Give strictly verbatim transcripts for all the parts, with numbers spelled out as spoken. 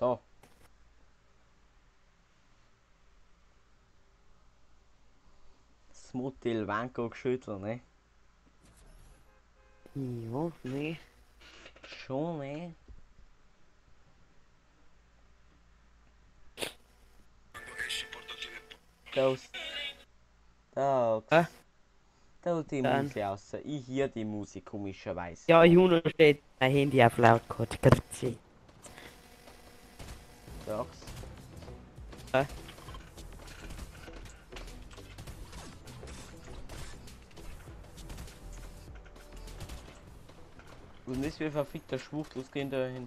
So. Smutil Wanko geschüttelt, ne? Ja, nee. Schon, ne? Das. Hä? Das. Da holt die Dann. Musik raus. Ich hier die Musik komischerweise. Ja, Juno steht mein Handy auf laut gehabt. Grüezi. Sag's. Hä? Und ist wie ein verfickter Schwuchtel gehen da hin.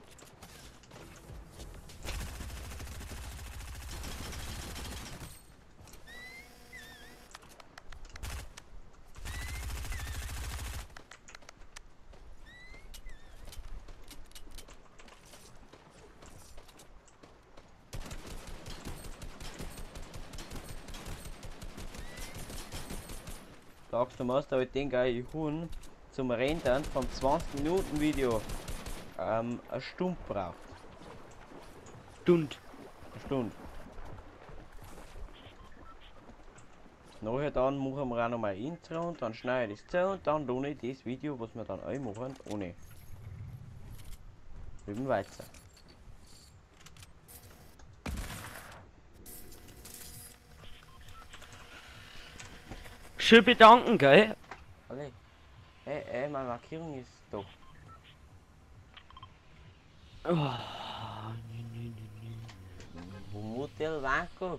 Sagst du, musst halt den geilen Huhn zum Rendern vom zwanzig Minuten Video ähm, eine Stunde braucht. Stund. Eine Stunde. Nachher dann machen wir auch noch mal ein Intro und dann schneide ich es zu und dann lohne ich das Video, was wir dann auch machen, ohne. Üben weiter. Schön bedanken, gell? Alle. Hey, hey, meine Markierung ist doch. Oh. Mutter Wanguck.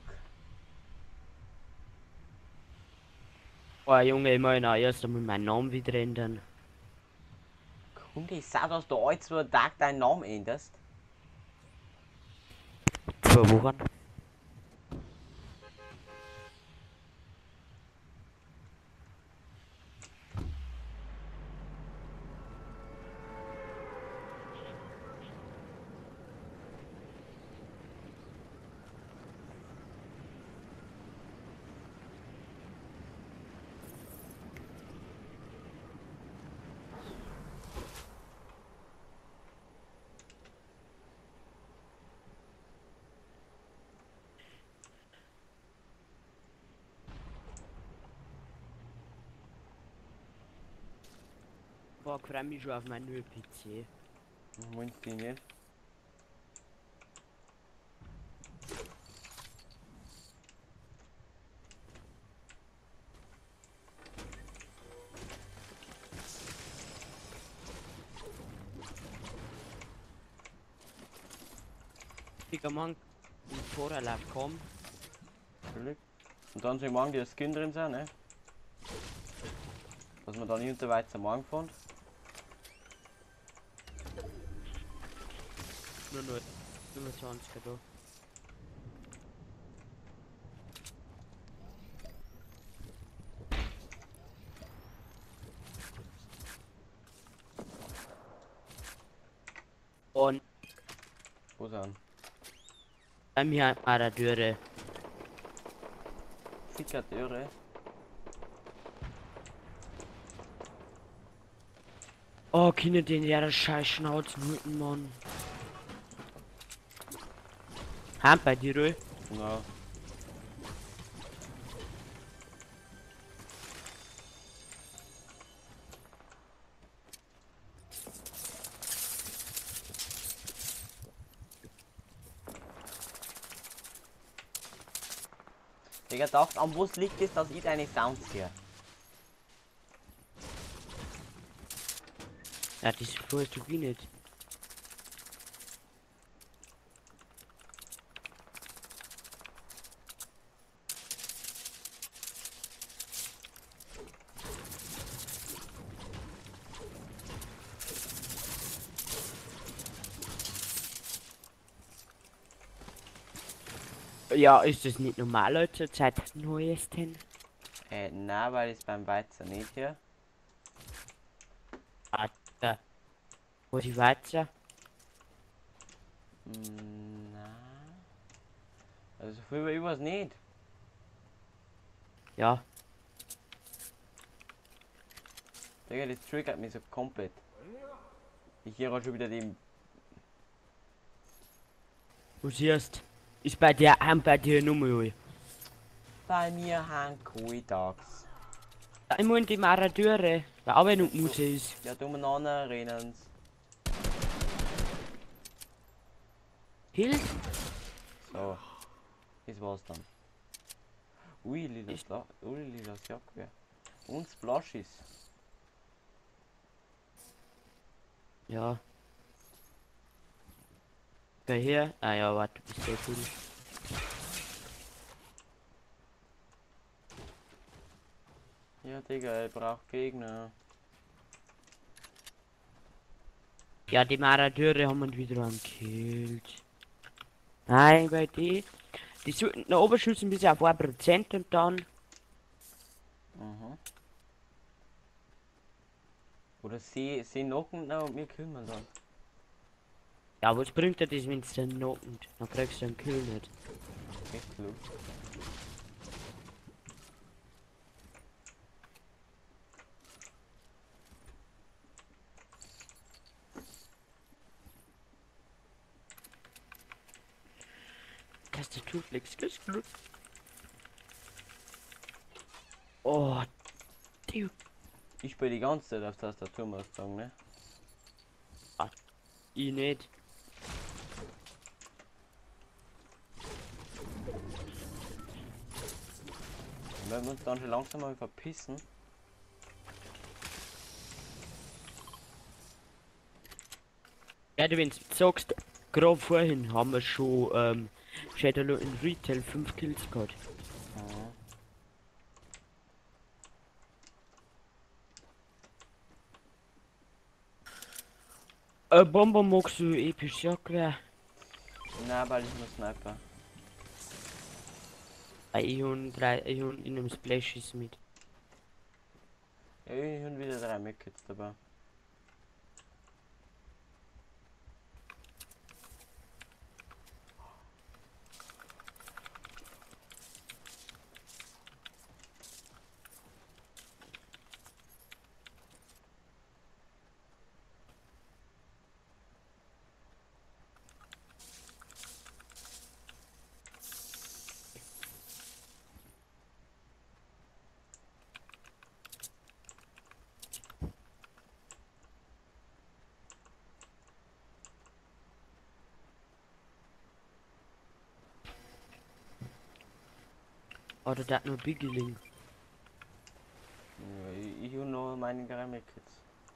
Oh, Junge, ich muss noch erst einmal meinen Namen wieder ändern. Kunde, ich sag, dass du alle zwei Tage deinen Namen änderst. Zwei Wochen. Boah, ich freue mich schon auf meinen neuen P C. Moment, die nicht. Digga, Mann, im Vorlauf kommen. Natürlich. Und dann sind morgen die Skin drin sein, ne? Dass wir dann nicht unter weiter morgen fahren. Nur nur fünfundzwanzig da. Und Wo sind? bei mir hat man eine Türe. Fickert irre. Oh, Kinder, den ja scheiß Schnauzen hüten, Mann. Hand bei dir, Rö. Na. Digga, dachte, an was liegt es, dass ich deine Sounds hier? Ja, das freust du wie nicht. Ja, ist das nicht normal zur Zeit neuesten? Äh, na, weil ich beim Weizen nicht hier. Warte. Wo die Weizen? Mm, na. Also viel über was nicht. Ja. Digga, das triggert mich so komplett. Ich hier schon wieder den. Du siehst, ist bei dir, haben bei dir Nummer. Bei mir hängt Kuitags. Ich muss die Maradure, weil auch wenn du muss ist. Ja, du musst rennen. Hilf! So. Das war's dann. Ui, lilas, ui, lilas Jagdgewehr. Und Splashes. Ja. Geh her. Ah ja, warte, du bist sehr cool. Ja, Digga, ich brauch Gegner. Ja, die Maradeure haben uns wieder gekillt. Nein, bei die. Die sollten nach oben schießen bis auf ein Prozent und dann. Mhm. Oder sie, sie knocken noch und wir killen wir dann. Ja, was bringt dir das, wenn es dann knocken? Dann kriegst du einen Kill nicht. Echt klug. Tastaturflex, das ist gut. Oh, die. Ich spiele die ganze Zeit auf Tastatur, muss ich sagen, ne? Ich nicht. Und wenn wir uns dann schon langsam mal verpissen. Ja, du, wenn du sagst, gerade vorhin haben wir schon ähm, Shadow in Retail fünf Kills gehabt. Mhm. Äh, Bomber magst du episch Jagdgewehr? Nein, weil ich nur Sniper. Äh, ich und drei, ich und in einem Splash ist mit. Ja, ich habe wieder drei Medkits dabei. Oder der hat nur Bigeling. Ja, ich, ich habe noch meine drei Medkits.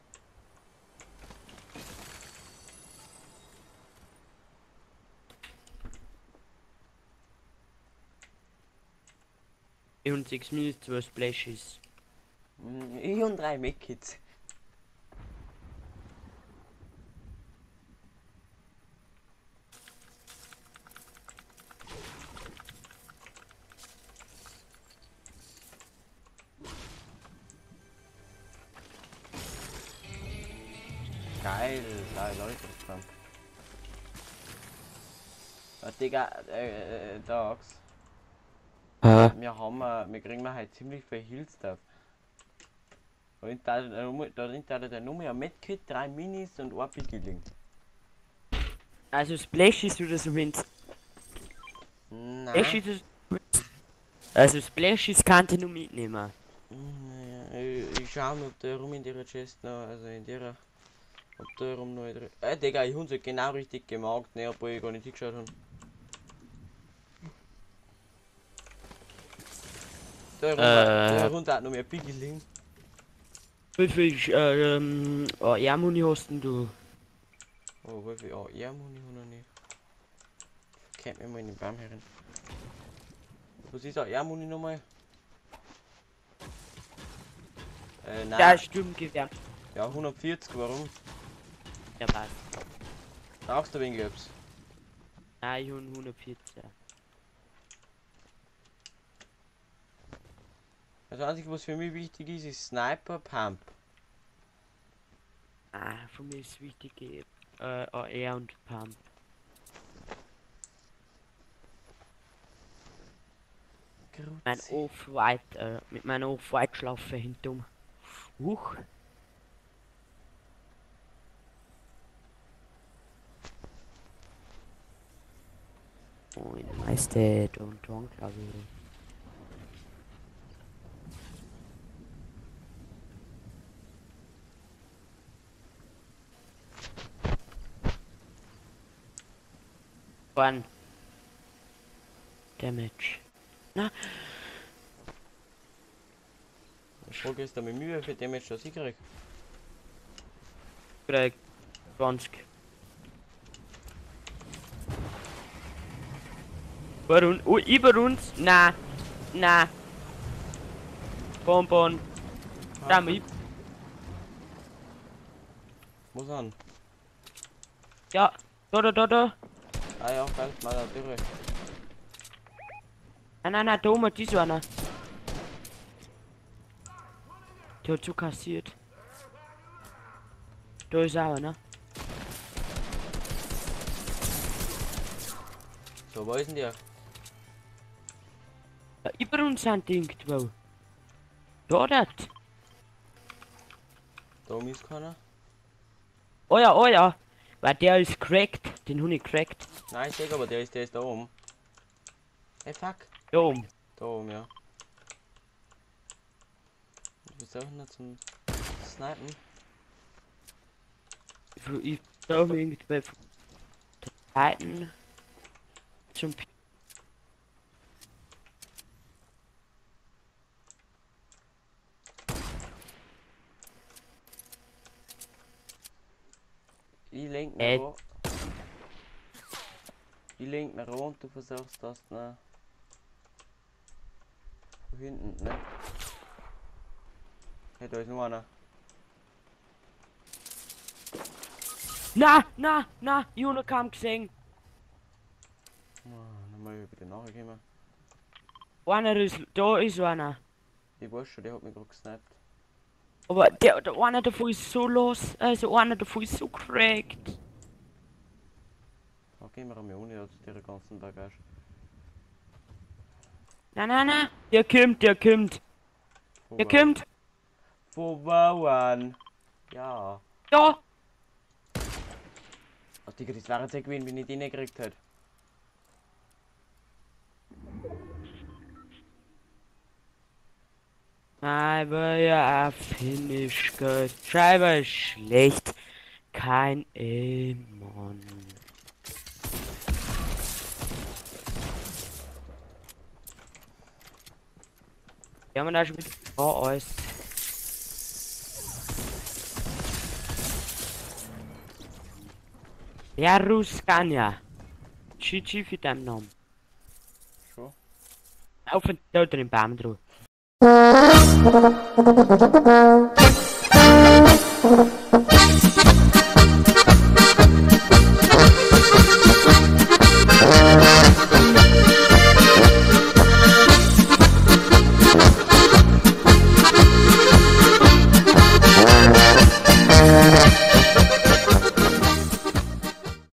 Ich und sechs Minuten zwei Splashes. Mhm, ich habe drei Medkits. Geil, drei Leute dran. Ja, Digga, äh, äh, Dogs. Hä? Wir haben, äh, wir kriegen halt ziemlich viel Heal-Stuff. Da drin hat er nur mehr Medkit, drei Minis und ein Pickling. Also Splashes oder so wenn's. Nein. Splashes. Also Splashes kannst du nur mitnehmen. Ich, ich schau mal, ob der rum in der Chest noch, also in der, ob der rum noch drin. Äh, Digga, ich hab's genau richtig gemacht, ne, obwohl ich gar nicht hingeschaut habe. Der rum, Äh. der rum hat noch mehr Pickling. Wie viel äh, ähm, oh, Airmuni hast denn du? Oh, wie viel? Oh, ja, muss ich noch nicht. Kennt mir mal in den Baum herin. Was ist da? Ja, muss ich noch mal. Äh, nein. Ja, Sturmgewehr. Ja, hundertvierzig, warum? Ja, passt. Brauchst du wen glaubst? Nein, ich habe hundertvierzehn. Das einzige, was für mich wichtig ist, ist Sniper Pump. Ah, für mich ist wichtig äh, A R und Pump. Mein Off-White, äh, mit meiner Off-White Schlaufe hintum. Huch. Moin, Majestät und Tonklavier. One. Damage. Na? Die Frage ist, damit Mühe für Damage, das ich krieg. Krieg zwanzig. Über uns, oh, über uns? Na, na. Bonbon. Da mit. Wo sind? Ja, da, da, da, da. Ah ja, fällt mal natürlich. Nein, nein, nein, da oben, die ist einer. Der hat so kassiert. Da ist auch einer. So, wo ist denn der? Ja, über uns sind die irgendwo. Da, dort. Da oben ist keiner. Oh ja, oh ja. Weil der ist cracked. Den Hund cracked. Nein, ich sehe aber, der ist, der ist da oben. Hey, fuck. Da oben. Da oben, ja. Ich versuche nicht zum Snipen. Ich, ich da oben irgendwie bei der Seiten. Zum P Ich lenk Äh. nach oben. Ich lenk nach oben und du versuchst das, ne? Von hinten, ne? Hey, da ist noch einer. Na, na, na, Juna kam gesehen. Oh, nochmal bitte nachher gehen. Einer ist, da ist einer. Ich weiß schon, der hat mich gerade gesniped. Aber der, der einer davon ist so los, also einer davon ist so cracked. Da gehen wir einmal ohne aus der ganzen Bagage. Na, na, na, der kommt, der kommt, Wo der war- kommt. Wo war er? Ja. Da, Oh, Digga, das wäre jetzt ja gewesen, wenn ich den nicht gekriegt hätte. aber ja, Finish gut. Schreiber ist schlecht. Kein Emon. Ja, man da schon wieder vor euch. Ja, Ruskania. G G für deinen Namen. Schon? Auf den Toten im Baum drauf.